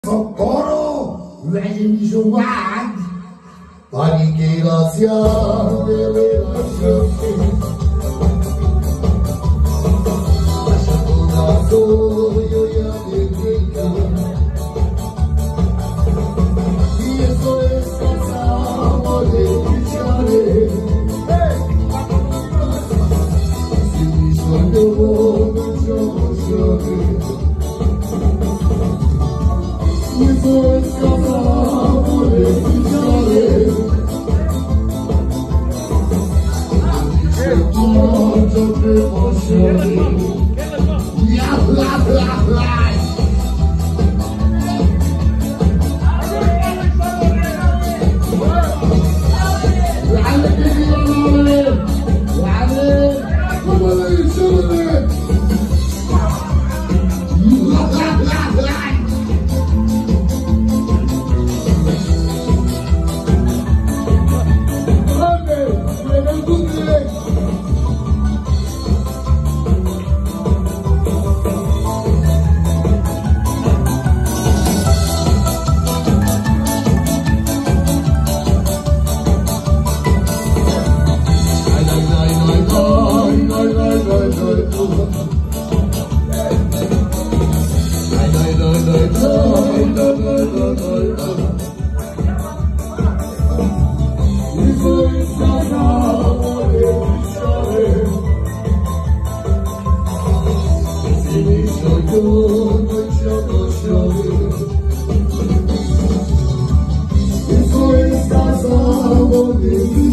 Socorro! Vedi jogar! Paniqueira-se a beleza chance. Achando na sonho e a beleza. E isso é escassa, de chare. Se me escondeu, não chamo. Isso é escassa, de chare. Isso é escassa,